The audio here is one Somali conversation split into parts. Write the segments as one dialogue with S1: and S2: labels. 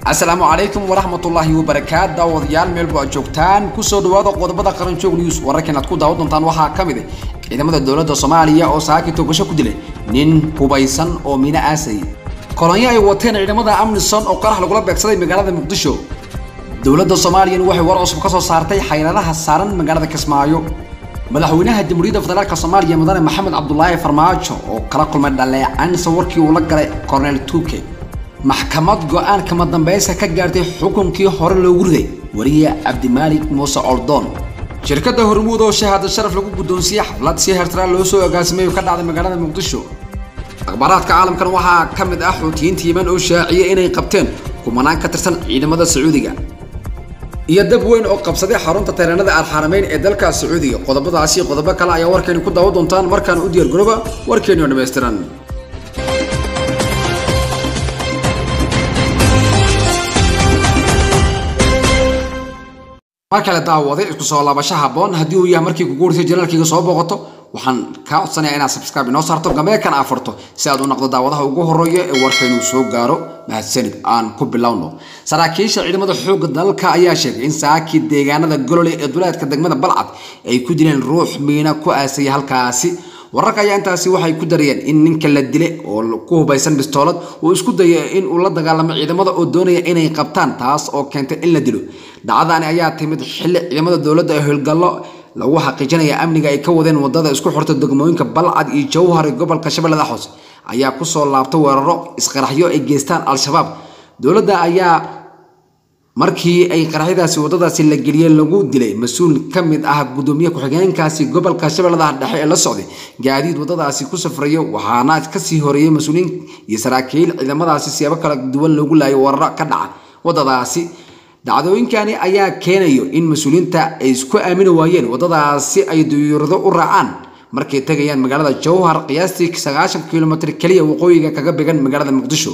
S1: السلام عليكم ورحمة الله وبركاته داوديال ميل بو joogtaan kusoo dhawaada qodobada qaran joog news wararkan aad ku daawad doontaan waxa kamid ah ciidamada dawladda Soomaaliya oo saaki togasho ku dilay nin hubaysan oo mina aasay kolonyo ay wateen ciidamada Amnisan oo qarax lagu beegsaday magaalada Muqdisho dawladda Soomaaliya waxay war cusub ka soo saartay xayiraadaha saaran magaalada Kismaayo madaxweynaha jamhuuriyadda federaalka Soomaaliya mudane Maxamed Cabdullaahi Farmaajo oo kala kulmay dhaleecan sawirkii uu la galay Colonel Tuke محكمة قوان كما دنبايسا كجارتي حكمكي هور لو غردي وريا عبد الملك موسى أردون شركة هرمود oo shahaado sharaf lagu guddoonsiiyay xaflad si heertara loo soo agaasimay ka dhacday magaalada Muqdisho akhbaraadka caalamkan waxa kamid ah Xuutiyiinta Yemen oo shaaciyay inay qabteen kumanaan ka tirsan ciidamada Sacuudiga iyo dab weyn oo qabsaday xarunta tareenada Al-Harameyn ee dalka Sacuudiga qodobadaasi qodobo kale ayaa warkeen ku daawo doontaan markaan u diyaar garooba warkeen oo dhameystiran markale daawaday isku soo laabasho haboon hadii uu yahay markii ku guursay janaalkiga soo booqato waxaan ka codsanayaa inaad subscribe inoo saarto gameekan afarto si aad u noqdo daawadaha ugu horeeya ee warkeenu soo gaaro mahadsanid aan ku bilowno saraakiisha ciidamada xoogga dalka ayaa sheegay in saaki deegaanada golole ee duleedka degmada Balcad ay ku dileen ruux miina ku aasay halkaasi wararka ayaa intaasi waxay ku dareen in ninka la dilay oo ku hubaysan bistoolad uu isku dayay in uu la dagaalamo ciidamada oo doonaya inay qabtaan taas oo keentay in la dilo dhacdani ayaa timid xilli ciidamada dawladda ay howlgallo lagu xaqiijinayo amniga ay ka wadeen wadada isku xirta degmooyinka Balcad iyo Jowhar ee gobolka Shabeellaha Hoose ayaa ku soo laabtay weeraro isqaraxyo ay geystaan al-shabaab dawladda ayaa markii ay qaraxyadaasi wadadaasi la geliyay lagu dilay mas'uul kamid ah gudoomiye ku xigeenkaasi gobolka Shabeellaha Dhexe ee la socday gaadiid wadadaasi ku safrayo waxaana ka sii horeeyay mas'uuliin iyo saraakiil ciidamadaasi siyaabo kala duwan lagu laayay warar ka dhaca wadadaasi dacdooyinkani ayaa keenayo in mas'uuliinta ay isku aamin waayeen wadadaasi ay diyuurado u raacaan markay tagayaan magaalada Jowhar qiyaastii 90 kilomitir kaliya waqooyiga kaga beegan magaalada Muqdisho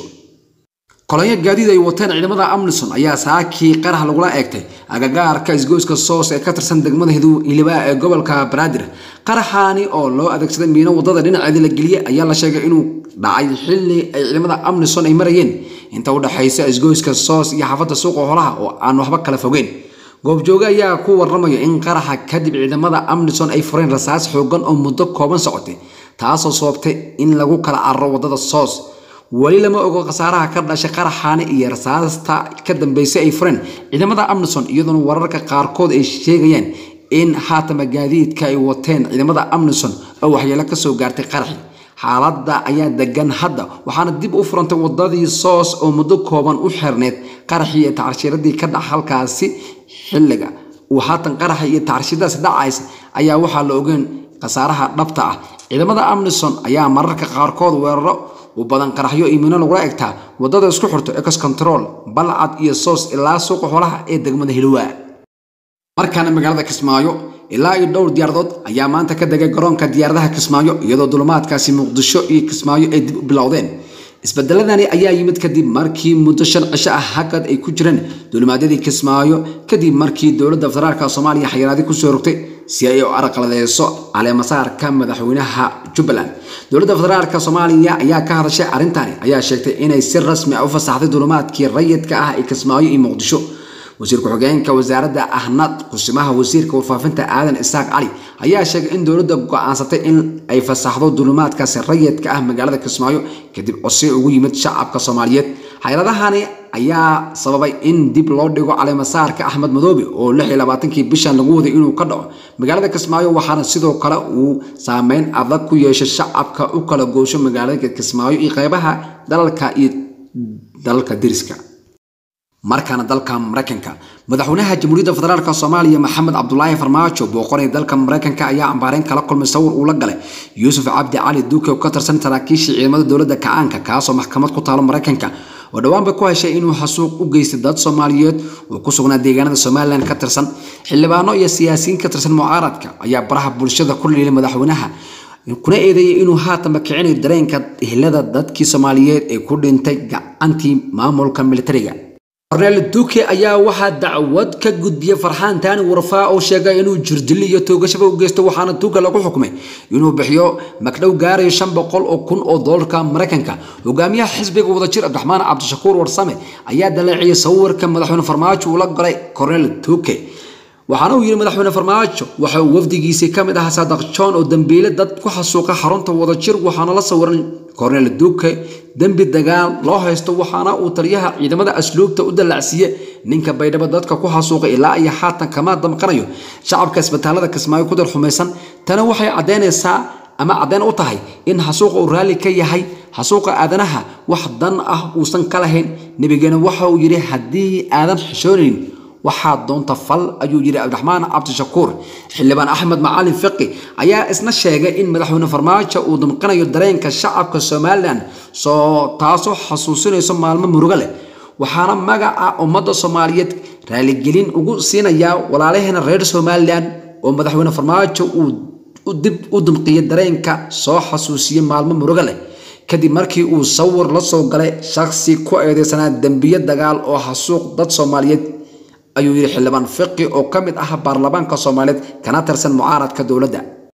S1: kolonyo gaadiid ay wateen ciidamada Amnisan ayaa saaki qarax lagu eegtay agagaarka isgoyska Soos ee ka tirsan degmada Hilibaa ee gobolka Banaadir qaraxani oo loo adeegsaday miino wadada dhinaceeda la geliyay ayaa la sheegay inuu dhacay xilli ay ciidamada Amnisan ay marayeen inta u dhaxaysa isgoyska Soos iyo xaafadda suuqa xoolaha oo aan waxba kala fogeyn goobjooga ayaa ku warramaya in qaraxa kadib ciidamada Amnisan ay fureen rasaas xoogan oo muddo kooban socotay taasoo sababtay in lagu kala carro wadada Soos wali lama ogo qasaaraha ka dhashay qaraxani iyo rasaasta ka dambeysay ay fureen ciidamada Amnisan iyadoo wararka qaarkood ay sheegayaan in haatama gaadiidka ay wateen ciidamada Amnisan oo waxyeelo ka soo gaartay qaraxi xaaladda ayaa degan hadda waxaana dib u furantay wadadii Soos oo muddo kooban u xirneed qaraxi iyo tacashiradii ka dhax halkaasi xilliga uu haatan qaraxi iyo tacashiradaas dhacaysay ayaa waxa la ogeyn qasaaraha dhabta ah ciidamada Amnisan ayaa mararka qaarkood weeraro u badan qaraxyo iimino lagu eegtaa wadada isku xirto ex control Balcad iyo Soos ilaa suuqa xoolaha ee degmada Hilibaa markaana magaalada Kismaayo ilaa iyo dhowr diyaaradood ayaa maanta ka degay garoonka diyaaradaha Kismaayo iyadoo dulimaadkaasi Muqdisho iyo Kismaayo ay dib u bilowdeen isbedeladani ayaa yimid kadib markii muddo 5 cisho ah hakad ay ku jireen dulimaadyadii Kismaayo kadib markii dawladda federaalka Soomaaliya xayiraadii ku soo rogtay si ay u arqaladeyso caleemasaarka madaxweynaha Jubbaland dawladda federaalka Soomaaliya ayaa ka hadashay arintani ayaa sheegtay inay si rasmi ah u fasaxday dulimaadkii rayidka ah ee Kismaayo iyo Muqdisho wasiirka xogeenka wasaaradda ahnad qusimaha wasiirka warfaafinta aadan Isaaq Cali ayaa sheegay in dawladda go'aansatay in ay fasaxdo dulimaadkaas rayidka ah magaalada Kismaayo kadib codsi ugu yimid shacabka Soomaaliyeed xayiraadahani ayaa sababay in dib loo dhigo caleemasaarka Axmed Madoobe oo 26 bishan lagu waday inuu ka dhaco magaalada Kismaayo waxaana sidoo kale uu saameyn adag ku yeeshay shacabka u kala goosho magaalada Kismaayo iyo qaybaha dalka diriska markaana dalka Mareykanka madaxweynaha jamhuuriyadda federaalka Soomaaliya Maxamed Cabdullaahi Farmaajo booqanay dalka Mareykanka ayaa ambaareen kala kulmay sawir uu la galay Yuusuf Cabdi Cali Duke oo ka tirsan saraakiisha ciidamada dawladda kacaanka kaasoo maxkamad ku taalo Mareykanka oo dhawaanba ku heshay inuu xasuuq u geystay dad Soomaaliyeed oo ku sugnaa deegaanada Soomaaliland ka tirsan xildhibaano iyo siyaasiyiin ka tirsan mucaaradka ayaa baraha bulshada ku leeyay madaxweynaha kuna eedeeyay inuu haatan kicinayo dareenka ehelada dadkii Soomaaliyeed ee ku dhintay gacantii maamulka militariga Cornel Duque ayaa waxa dacwad ka gudbiyay Farxaan Taani Warfaa oo sheegay inuu jirdil iyo toogashaba u geysto waxaana Duque lagu xukumay inuu bixiyo magdhow gaarayo $500,000 Mareykanka. Hogaamiyaha xisbiga wadajir Abdiraxmaan Cabdishakuur Warsame ayaa dalaaciyay sawirka madaxweyne Farmaajo uu la galay Cornel Duque. waxaana uu yiri madaxweyne Farmaajo waxa uu wafdigiisa kamid ah Saadaq John oo dambiile dad ku xasuuqa xarunta wadajir waxaana la sawiran Cornel Duque dambi dagaal loo haysto waxaana uu taliyaha ciidamada asluubta u dalaacsiye ninka baydhabo dadka ku xasuuqa ilaa ay haatan kama damqanayo shacabka isbitaalada Kismaayo ku darxumaysan tana waxay cadeynaysaa ama cadeen u tahay in xasuuqa uu raali ka yahay xasuuqa aadanaha wax dan ah uusan ka lahayn nabigeena waxa uu yiri hadii aadan xishoonin waxaa doonta fal ayuu yiri Abdiraxmaan Cabdishakuur. xildhibaan Axmed Macalin Fiqi ayaa isna sheegay in madaxweyne Farmaajo uu damqanayo dareenka shacabka Soomaaliland soo taasoo xasuusinayso maalmo murugo leh waxaana magaca ummadda Soomaaliyeed raali gelin ugu siinaya walaalaheena reer Soomaaliland oo madaxweyne Farmaajo uu dib u damqiyay dareenka soo xasuusiyay maalmo murugo leh kadib markii uu sawir la soo galay shakhsi ku eedeysanaa dambiye dagaal oo xasuuq dad Soomaaliyeed ayuu yiri xildhibaan Fiqi oo kamid ah baarlamaanka Soomaaliyeed kana tirsan mucaaradka dawladda.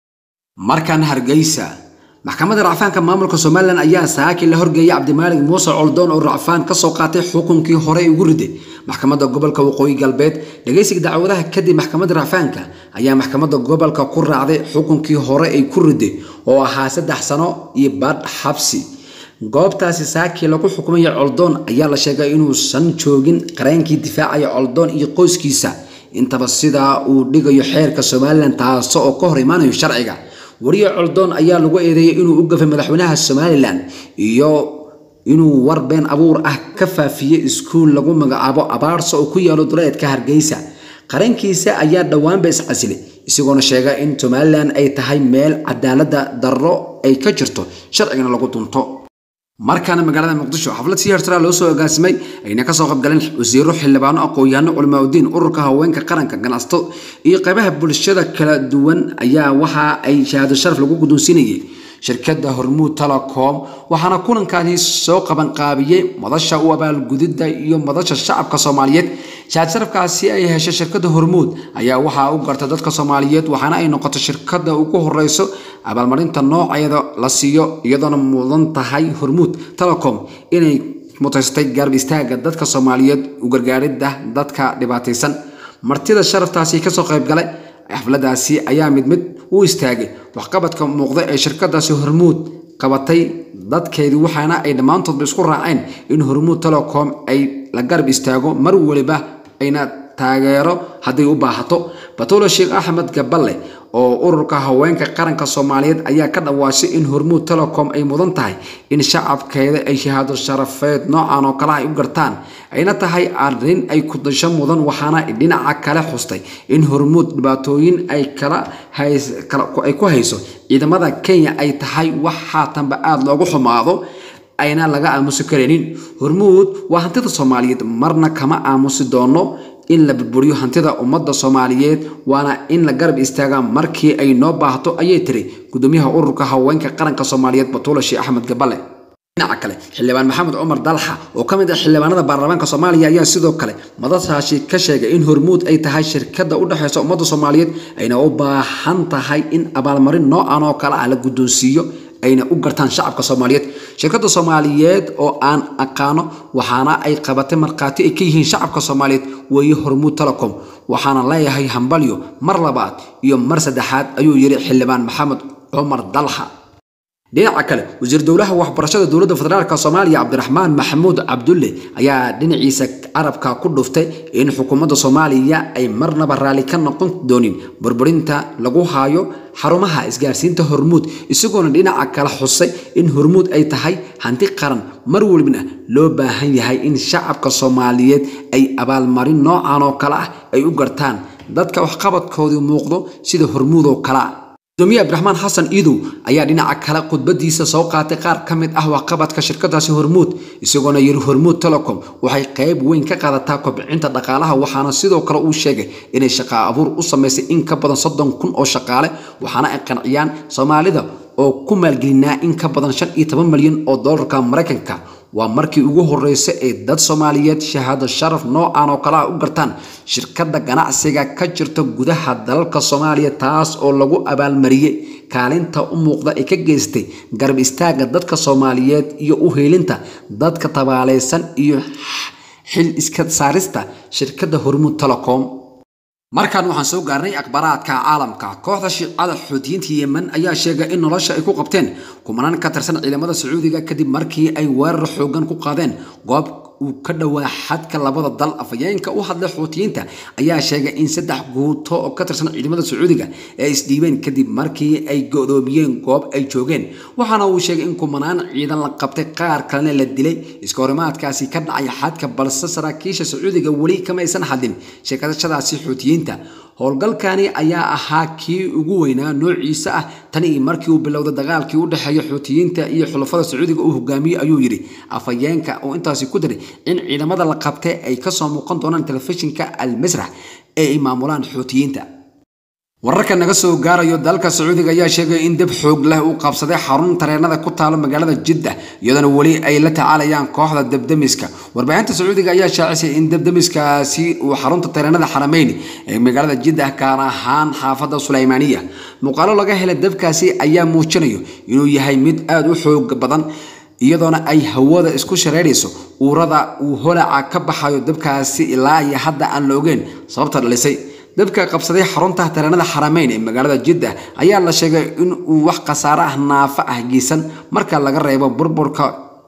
S1: markan Hargeysa maxkamadda racfaanka maamulka Soomaaliland ayaa saaki la horgeeyay Cabdimaalig Muuse Coldoon oo racfaan ka soo qaatay xukunkii hore ugu riday maxkamadda gobolka Waqooyi Galbeed. dhageysiga dacwadaha kadib maxkamadda racfaanka ayaa maxkamadda gobolka ku raacday xukunkii hore ay ku riday oo ahaa 3 sano iyo badh xabsi. goobtaasi saaki lagu xukumay Coldoon ayaa la sheegay inuu san joogin qareenkii difaacaya Coldoon iyo qoyskiisa intaba sida uu dhigayo xeerka Soomaaliland taas oo ka hor imaanayo sharciga. wariye Coldoon ayaa lagu eedeeyay inuu u gafay madaxweynaha Soomaaliland iyo inuu war been abuur ah ka faafiyay iskuul lagu magacaabo Abaarso oo ku yaalo duleedka Hargeysa. qareenkiisa ayaa dhawaan bes casilay isagoona sheegay in Soomaaliland ay tahay meel cadaalad darro ay ka jirto sharcigana lagu dunto. markaana magaalada Muqdisho xaflad siyaasada loo soo agaasimay ayna ka soo qayb galeen wasiiro xildhibaano aqoon-yahano culimaadudiin ururka haweenka qaranka ganacsato iyo qaybaha bulshada kala duwan ayaa waxa ay shahaado sharaf lagu guddoonsiinayay shirkadda Hormuud Telecom waxaana kulankaani soo qaban qaabiyay madasha u abaalgudida iyo madasha shacabka Soomaaliyeed. shahaado sharafkaasi ay heshay shirkadda Hormuud ayaa waxa uu gartay dadka Soomaaliyeed waxaana ay noqotay shirkadda ugu horeyso abaalmarinta nooceeda la siiyo iyadoo mudan tahay Hormuud Telecom inay mutaystay garab istaaga dadka Soomaaliyeed u gargaaridda dadka dhibaataysan. martida sharaftaasi ka soo qayb galay xafladaasi ayaa mid u istaagay waxqabadka muuqda ee shirkadaasi Hormuud qabatay dadkeedii waxaana ay dhamaantood isku raaceen in Hormuud Telecom ay la garab istaago mar waliba ayna taageero haddii u baahato. Batuula Sheekh Axmed Gaballe oo ururka haweenka qaranka Soomaaliyeed ayaa ka dhawaashay in Hormuud Telecom ay mudan tahay in shacabkeeda ay shahaado sharafeed noocan oo kale ay u gartaan ayna tahay arrin ay ku dasho mudan waxaana dhinaca kale xustay in Hormuud dhibaatooyin ay ku hayso ciidamada Kenya ay tahay wax haatanba aad loogu xumaado ayna laga aamusi kareenin. Hormuud waa hantida Soomaaliyeed marna kama aamusi doono in la burburiyo hantida ummadda Soomaaliyeed waana in la garab istaaga markii ay noo baahato ayay tiri gudoomiyaha ururka haweenka qaranka Soomaaliyeed Batuula Sheekh Axmed Gaballe. dhinaca kale xildhibaan Maxamed Cumar Dalxa oo kamid ah xildhibaanada baarlamaanka Soomaaliya ayaa sidoo kale madashaasi ka sheegay in Hormuud ay tahay shirkadda u dhaxaysa ummadda Soomaaliyeed ayna u baahan tahay in abaalmarin noocan oo kale ah la guddoonsiiyo ayna u gartaan shacabka Soomaaliyeed. shirkadda Soomaaliyeed oo aan aqaano waxaana ay qabatay marqaati ay ka yihiin shacabka Soomaaliyeed way Hormuud Telecom waxaana leeyahay hambalyo mar labaad iyo mar saddexaad ayuu yiri xildhibaan Maxamed Cumar Dalxa. dhinaca kale wasiir dawlaha waxbarashada dawladda federaalka Soomaaliya Cabdiraxmaan Maxamuud Cabdulle ayaa dhinaciisa carabka ku dhuftay in xukuumadda Soomaaliya ay marnaba raali ka noqon doonin burburinta lagu hayo xarumaha isgaarsiinta Hormuud isagoona dhinaca kale xusay in Hormuud ay tahay hanti qaran mar walbana loo baahan yahay in shacabka Soomaaliyeed ay abaalmarin noocan oo kale ah ay u gartaan dadka waxqabadkooda muuqdo sida Hormuud oo kale. gudoomiye Abdiraxmaan Xasan Iidow ayaa dhinaca kale khudbadiisa soo qaatay qaar kamid ah waxqabadka shirkadaasi Hormuud isagoona yiri Hormuud Telecom waxay qayb weyn ka qaadataa kobcinta dhaqaalaha waxaana sidoo kale uu sheegay inay shaqo abuur u sameysay in ka badan 30,000 oo shaqaale waxaana ay qanciyaan Soomaalida oo ku maalgelinaa in ka badan $15 milyan oo Mareykanka waa markii ugu horeysay ee dad Soomaaliyeed shahaado sharaf noocan oo kala u gartaan shirkadda ganacsiga ka jirta gudaha dalka Soomaaliya taas oo lagu abaalmariyay kaalinta u muuqda ee ka geystay garab istaaga dadka Soomaaliyeed iyo u heelinta dadka tabaaleysan iyo xil iska saarista shirkadda Hormuud Telecom. markaan waxaan soo gaarnay akhbaaraadka caalamka kooxda Shiicada Xuutiyiinta Yemen ayaa sheegay in nolosha ay ku qabteen kumanaan ka tirsan ciidamada Sacuudiga kadib markii ay weerar xooggan ku qaadeen goob uu ka dhawaa xadka labada dal. afayeenka u hadlay Xuutiyiinta ayaa sheegay in 3 guuto oo ka tirsan ciidamada Sacuudiga ay isdhiibeen kadib markii ay go'doomiyeen goob ay joogeen, waxaana uu sheegay in kumanaan ciidan la qabtay qaar kalena la dilay iska horimaadkaasi ka dhacay xadka, balse saraakiisha Sacuudiga wali kama aysan hadlin sheekadaasi Xuutiyiinta. howlgalkani ayaa ahaa kii ugu weynaa noociisa ah tani markii uu bilowday dagaalkii u dhaxeeyay Xuutiyiinta iyo xulafada Sacuudiga uu hogaamiyay, ayuu yiri afayeenka oo intaasi ku daray in ciidamada la qabtay ay ka soo muuqan doonaan telefishinka Al-Masrah ee ay maamulaan Xuutiyiinta. wararka naga soo gaarayo dalka Sacuudiga ayaa sheegay in dab xoog leh uu qabsaday xarun tareenada ku taalo magaalada Jeddah iyadoo wali ay la tacaalayaan kooxda dabdamiska. warbaahinta Sacuudiga ayaa shaacisay in dabdamiskaasi uu xarunta tareenada Xarameyn ee magaalada Jeddah gaar ahaan xaafadda Suleymaaniya. muuqaalo laga helay dabkaasi ayaa muujinaya inuu yahay mid aad u xoog badan iyadoona ay hawada isku shareerayso uurada uu holaca ka baxayo dabkaasi ilaa iyo hadda aan la ogeyn sababta dhalisay. dabka qabsaday xarunta tareenada Xarameyn ee magaalada Jeddah ayaa la sheegay in uu wax khasaare ah naafa ah geysan marka laga reebo burburka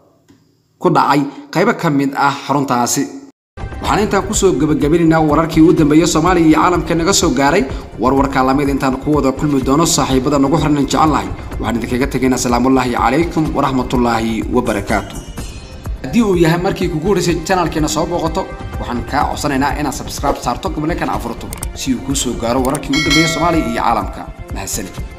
S1: ku dhacay qayb ka mid ah xaruntaasi. waxaan intaan ku soo gabagabeynaa wararkii u dambeeyay Soomaaliya iyo caalamka naga soo gaaray. warwarka lamid intaan ku wada kulmi doono saaxiibada nagu xiran jecelahay waxaan idinkaga tagaynaa salaamu calaykum wa rahmatullaahi wa barakaatuh. haddii uu yahay markii kugu horeysay channelkeena soo booqato waxaan kaa codsanaynaa inaad subscribe saarto gobolakan afurto si uu kuu soo gaaro wararkii u dambeeyay Soomaaliya iyo caalamka. mahadsanid.